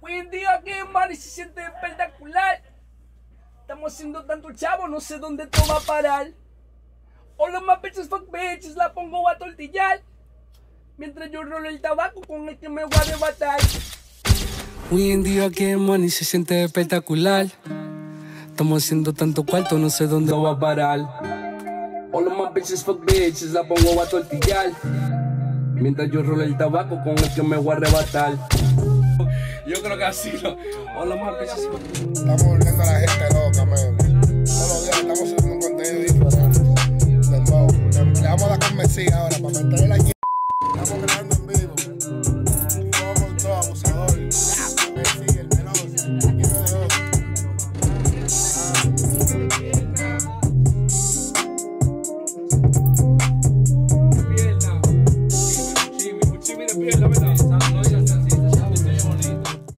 Hoy en día que man y se siente espectacular. Estamos haciendo tanto chavo, no sé dónde todo va a parar. All of my bitches fuck bitches, la pongo a tortillar. Mientras yo rolo el tabaco con el que me voy a arrebatar. Hoy en día que money se siente espectacular. Estamos haciendo tanto cuarto, no sé dónde va a parar. All of my bitches fuck bitches, la pongo a tortillar. Mientras yo rolo el tabaco con el que me voy a arrebatar. Yo creo que así no. All of my bitches fuck bitches. Estamos volviendo a la gente loca, man. Todos los días estamos haciendo un contenido diferente. Le vamos a dar con Messi ahora para meterle la